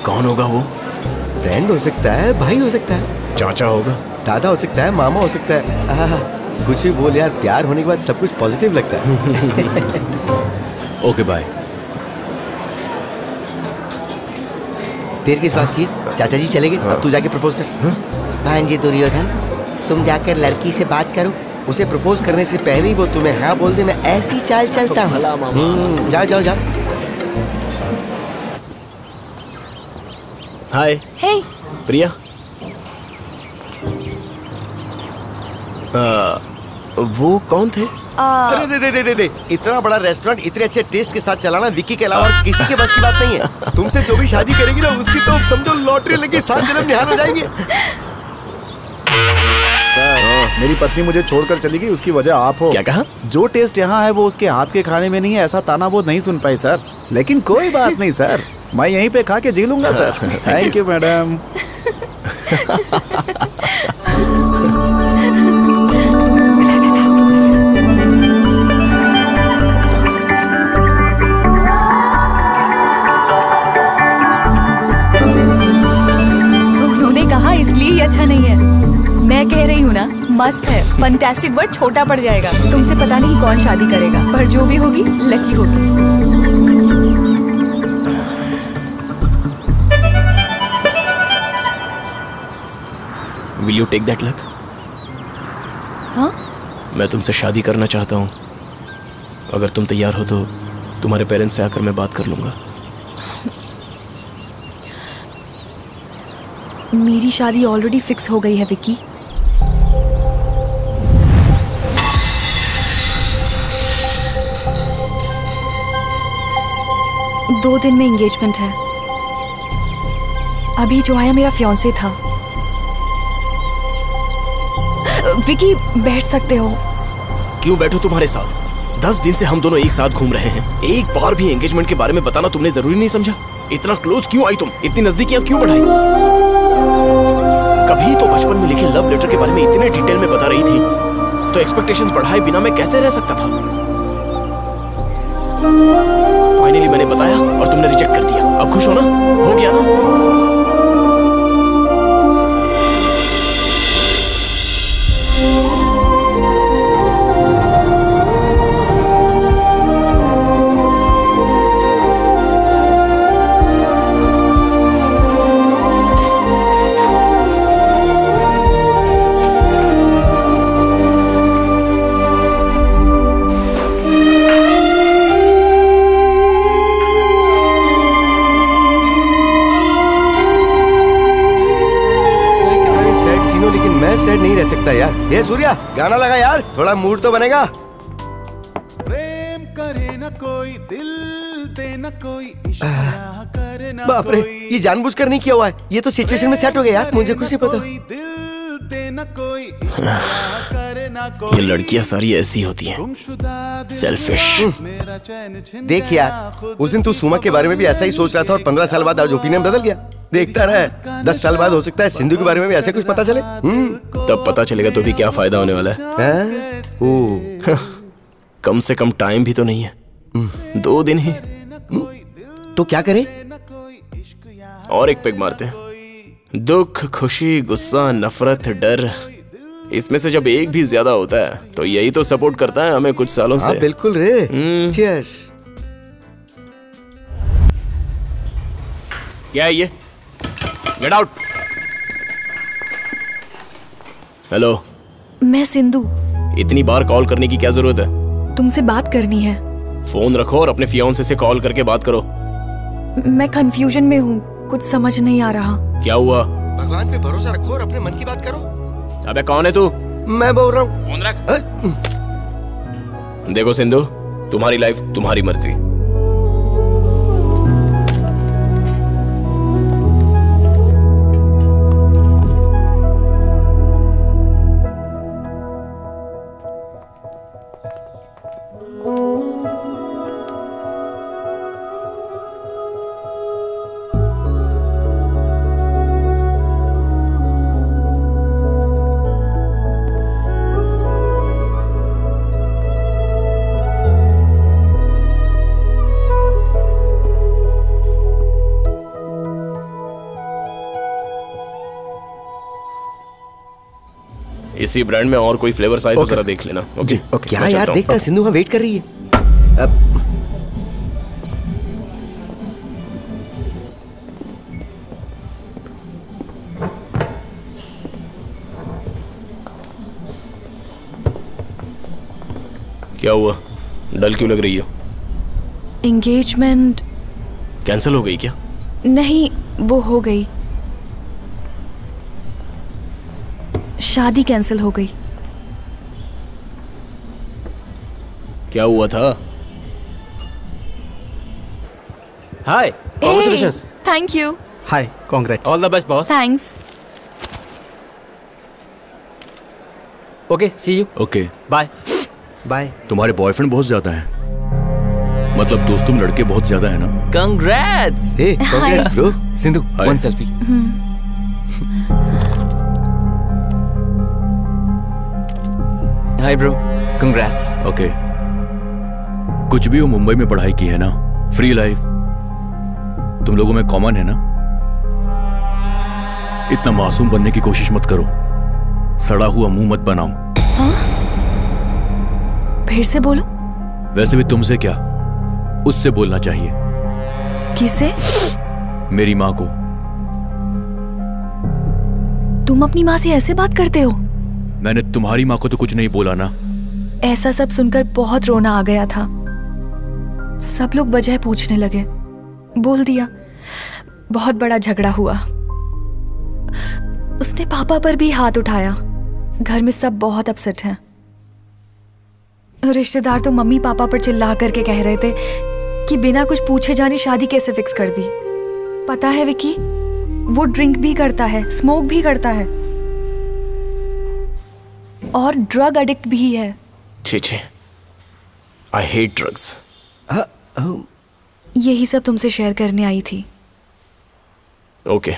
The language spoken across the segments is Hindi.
कौन होगा वो? फ्रेंड हो सकता है, भाई हो सकता है, चाचा होगा, दादा हो सकता है, मामा हो सकता है। कुछ भी बोल यार, प्यार होने के बाद सब कुछ पॉजिटिव लगता है। Okay bye. देर किस बात की? चाचा जी चले गए, अब तू जाके प्रपोज कर। भांजे दुर्योधन, तुम जाकर लड़की से बात करो, उसे प्रपोज करने से पहले ही वो तुम्हें हाँ बोल दे, मैं ऐसी चाल चलता हूँ। जाओ जाओ जाओ। हाय। हे प्रिया। वो कौन थे? अरे इतना बड़ा रेस्टोरेंट इतने अच्छे टेस्ट के साथ चलाना विक्की के अलावा और किसी के बस की बात नहीं है। तुमसे जो भी शादी करेगी ना, उसकी तो समझो लॉटरी लगी, 7 जन्म निहाल हो जाएंगे। सर, मेरी पत्नी मुझे छोड़कर चली गई, उसकी वजह आप हो। क्या कहा? जो टेस्ट यहाँ है वो उसके हाथ के खाने में नहीं है, ऐसा ताना बोध नहीं सुन पाई सर। लेकिन कोई बात नहीं सर, मैं यहीं पे खा के जी लूंगा सर। Thank you madam. उन्होंने कहा इसलिए ही अच्छा नहीं है। मैं कह रही हूँ ना, मस्त है। फंटास्टिक वर्ड छोटा पड़ जाएगा। तुमसे पता नहीं कौन शादी करेगा, पर जो भी होगी लकी होगी। Will you take that luck? हाँ? मैं तुमसे शादी करना चाहता हूँ। अगर तुम तैयार हो तो तुम्हारे पेरेंट्स से आकर मैं बात कर लूंगा। मेरी शादी ऑलरेडी फिक्स हो गई है विक्की। दो दिन में एंगेजमेंट है। अभी जो आया मेरा फियांसे था। विक्की बैठ सकते हो। क्यों बैठो तुम्हारे साथ? 10 दिन से हम दोनों एक साथ घूम रहे हैं। एक बार भी एंगेजमेंट के बारे में बताना तुमने जरूरी नहीं समझा? इतना क्लोज क्यों आई तुम? इतनी नजदीकियां क्यों बढ़ाई? कभी तो बचपन में लिखे लव लेटर के बारे में इतने डिटेल में बता रही थी, तो एक्सपेक्टेशंस बढ़ाए बिना मैं कैसे रह सकता था? फाइनली मैंने बताया और तुमने रिजेक्ट कर दिया। अब खुश हो ना? हो गया ना? सैड नहीं रह सकता यार। ये सूर्या, गाना लगा यार, थोड़ा मूड तो बनेगा। प्रेम करे न कोई, दिल दे न कोई, इश्क करे न बाप रे, ये जानबूझकर नहीं किया हुआ है, ये तो सिचुएशन में सेट हो गया यार, मुझे कुछ नहीं पता। ये लड़कियां सारी ऐसी होती हैं, सेल्फिश। देख यार, उस दिन तू सुमा के बारे में भी ऐसा ही सोच रहा था और 15 साल बाद आज ओपिनियन बदल गया। देखता रहे, 10 साल बाद हो सकता है सिंधु के बारे में भी ऐसे कुछ पता चले। तब पता चलेगा तो भी क्या फायदा होने वाला है? कम से कम टाइम भी तो नहीं है, 2 दिन ही। तो क्या करें? और एक पेग मारते हैं। दुख, खुशी, गुस्सा, नफरत, डर, इसमें से जब एक भी ज्यादा होता है तो यही तो सपोर्ट करता है हमें कुछ सालों से। बिल्कुल रे। चीयर्स। क्या है ये? Get out. हेलो, मैं सिंधु। इतनी बार कॉल करने की क्या जरूरत है? तुमसे बात करनी है। फोन रखो और अपने फियांसे से कॉल करके बात करो। मैं कंफ्यूजन में हूँ, कुछ समझ नहीं आ रहा। क्या हुआ? भगवान पे भरोसा रखो और अपने मन की बात करो। अबे कौन है तू? मैं बोल रहा हूँ। फोन रख। देखो सिंधु, तुम्हारी लाइफ तुम्हारी मर्जी। इसी ब्रांड में और कोई फ्लेवर्स आए तो Okay, जरा sir. देख लेना। ओके क्या मैं यार, चलता हूँ। देखना सिंधु वहाँ वेट कर रही है। क्या हुआ, डल क्यों लग रही हो? एंगेजमेंट कैंसिल हो गई क्या? नहीं, वो हो गई। शादी कैंसिल हो गई। क्या हुआ था? Hi, congratulations. Thank you. Hi, congrats. All the best, boss. Thanks. Okay, see you. Okay Bye. Bye. तुम्हारे बॉयफ्रेंड बहुत ज्यादा हैं, मतलब दोस्तों में लड़के बहुत ज्यादा है ना? Congrats. Hey congrats bro. Sindhu, Hi. one selfie. Hi, bro. Congrats. Okay कुछ भी हो, मुंबई में पढ़ाई की है ना, फ्री लाइफ तुम लोगों में कॉमन है ना। इतना मासूम बनने की कोशिश मत करो, सड़ा हुआ मुंह मत बनाओ। फिर से बोलो। वैसे भी तुमसे क्या, उससे बोलना चाहिए, किसे? मेरी माँ को। तुम अपनी माँ से ऐसे बात करते हो? मैंने तुम्हारी माँ को तो कुछ नहीं बोला ना। ऐसा सब सुनकर बहुत रोना आ गया था। सब लोग वजह पूछने लगे। बोल दिया। बहुत बड़ा झगड़ा हुआ। उसने पापा पर भी हाथ उठाया। घर में सब बहुत अपसेट हैं। रिश्तेदार तो मम्मी पापा पर चिल्ला करके कह रहे थे कि बिना कुछ पूछे जाने शादी कैसे फिक्स कर दी। पता है विकी, वो ड्रिंक भी करता है, स्मोक भी करता है और ड्रग एडिक्ट भी है। छी छी, आई हेट ड्रग्स। यही सब तुमसे शेयर करने आई थी। ओके,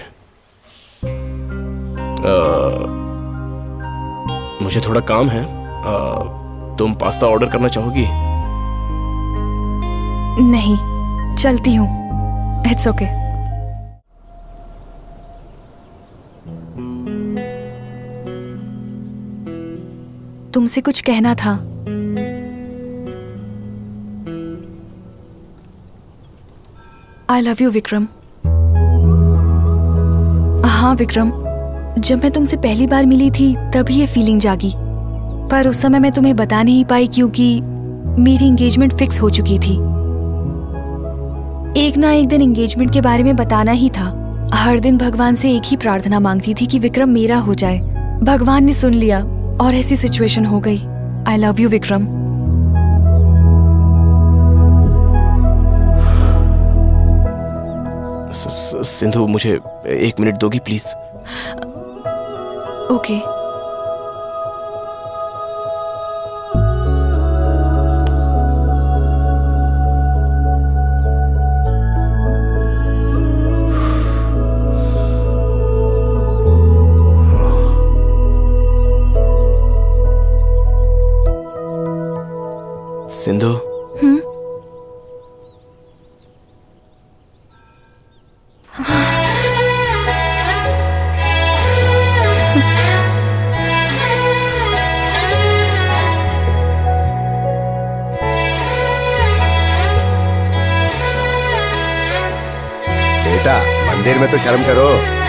मुझे थोड़ा काम है। तुम पास्ता ऑर्डर करना चाहोगी? नहीं, चलती हूँ। It's okay. तुमसे कुछ कहना था। I love you Vikram. हाँ विक्रम, जब मैं तुमसे पहली बार मिली थी तभी ये फीलिंग जागी, पर उस समय मैं तुम्हें बता नहीं पाई क्योंकि मेरी एंगेजमेंट फिक्स हो चुकी थी। एक ना एक दिन एंगेजमेंट के बारे में बताना ही था। हर दिन भगवान से एक ही प्रार्थना मांगती थी कि विक्रम मेरा हो जाए। भगवान ने सुन लिया और ऐसी सिचुएशन हो गई। I love you Vikram. Sindhu, मुझे 1 मिनट दोगी प्लीज? ओके। सिंधु, बेटा, मंदिर में तो शर्म करो।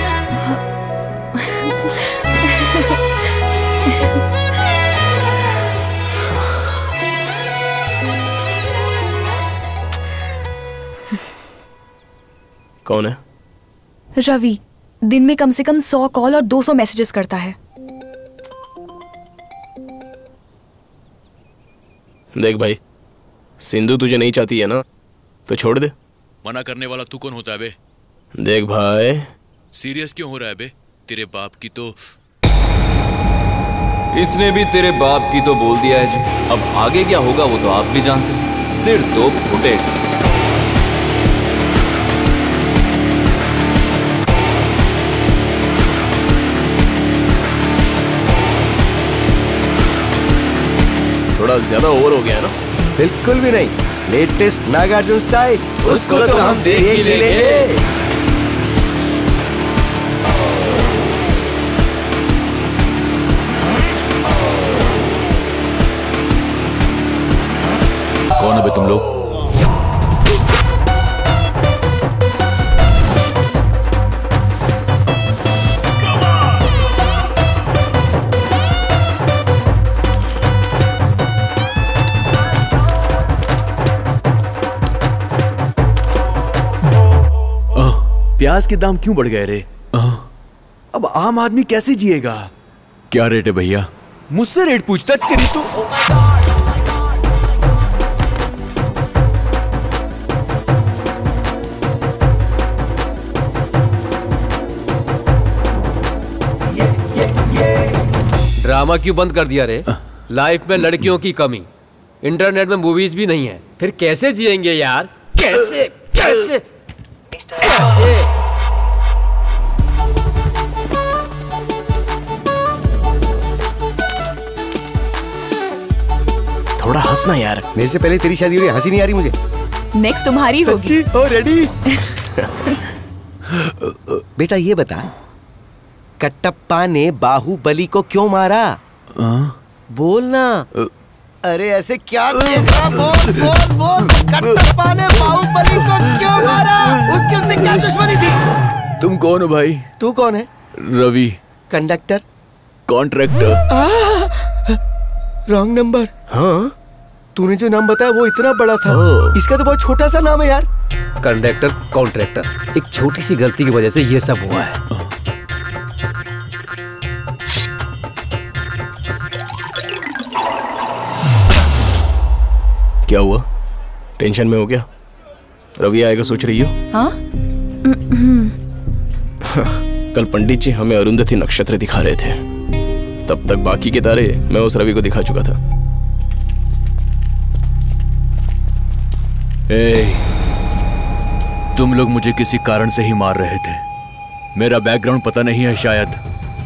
कौन है? रवि दिन में कम से कम 100 कॉल और 200 मैसेजेस करता है। देख भाई, सिंधु तुझे नहीं चाहती है ना, तो छोड़ दे। मना करने वाला तू कौन होता है बे? देख भाई, सीरियस क्यों हो रहा है बे? तेरे बाप की तो इसने भी तेरे बाप की तो बोल दिया है जी। अब आगे क्या होगा वो तो आप भी जानते हैं। सिर तो फुटेगा। थोड़ा ज्यादा ओवर हो गया है ना? बिल्कुल भी नहीं। लेटेस्ट नागार्जुन स्टाइल, उसको तो हम देख ही लेंगे। बे तुम लोग? प्याज के दाम क्यों बढ़ गए रे? अब आम आदमी कैसे जिएगा? क्या रेट है भैया? मुझसे रेट पूछता तेरी तो। ड्रामा क्यों बंद कर दिया रे? लाइफ में लड़कियों की कमी, इंटरनेट में मूवीज भी नहीं है, फिर कैसे जिएंगे यार? कैसे कैसे कैसे? थोड़ा हंसना यार। मेरे से पहले तेरी शादी हो रही, हंसी नहीं आ रही मुझे। नेक्स्ट तुम्हारी होगी। सच्ची? ओ रेडी? बेटा ये बता, कटप्पा ने बाहुबली को क्यों मारा? बोल ना। अरे ऐसे क्या देखा? बोल बोल बोल। कटप्पा ने बाहुबली को क्यों मारा? उसकी उससे क्या दुश्मनी थी? तुम कौन हो भाई? तू कौन है? Ravi. Conductor? Contractor. Wrong number. हाँ, तूने जो नाम बताया वो इतना बड़ा था, इसका तो बहुत छोटा सा नाम है यार। कंडक्टर कॉन्ट्रैक्टर, एक छोटी सी गलती की वजह से ये सब हुआ है। क्या हुआ? टेंशन में हो क्या? रवि आएगा सोच रही हो? हाँ? कल पंडित जी हमें अरुंधति नक्षत्र दिखा रहे थे, तब तक बाकी के तारे मैं उस रवि को दिखा चुका था। तुम लोग मुझे किसी कारण से ही मार रहे थे। मेरा बैकग्राउंड पता नहीं है शायद।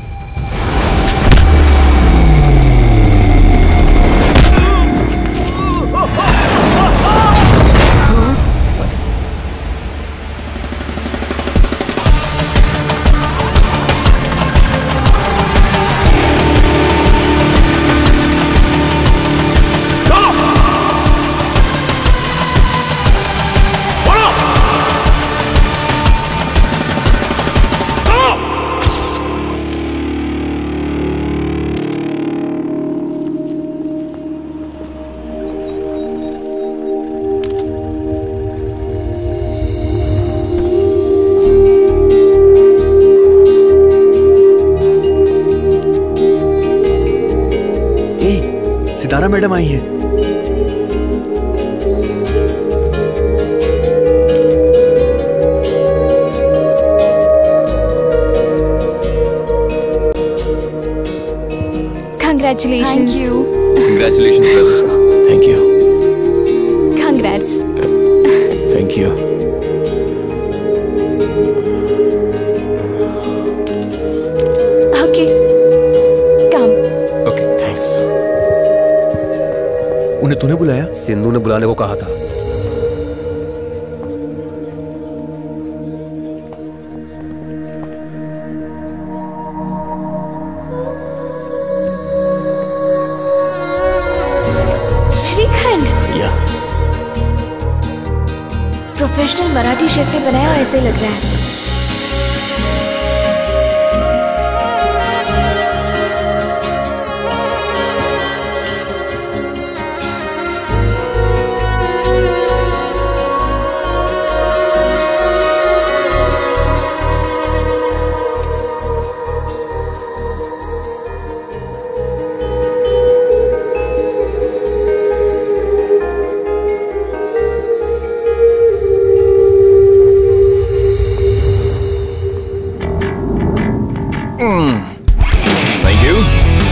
सितारा मैडम आई है। Congratulations. Thank you. Congratulations, brother. Thank you. Congrats. Thank you. Okay. Come. Okay, thanks. उन्हें तूने बुलाया? सिंधु ने बुलाने को कहा था। श्रीखंड। या प्रोफेशनल मराठी शेफ ने बनाया ऐसे लग रहा है। Thank you.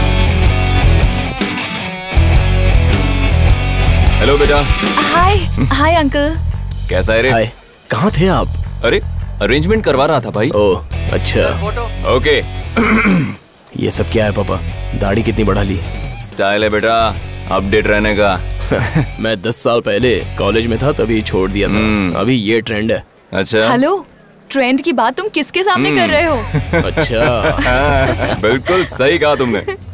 हेलो बेटा। Hi hi uncle. कैसा है रे? हाय, कहाँ थे आप? अरे अरेंजमेंट करवा रहा था भाई। ओह अच्छा। ओके। ये सब क्या है पापा? दाढ़ी कितनी बढ़ा ली? स्टाइल है बेटा, अपडेट रहने का। मैं 10 साल पहले कॉलेज में था तभी छोड़ दिया था। अभी ये ट्रेंड है। अच्छा। हेलो, ट्रेंड की बात तुम किसके सामने कर रहे हो? अच्छा। बिल्कुल सही कहा तुमने।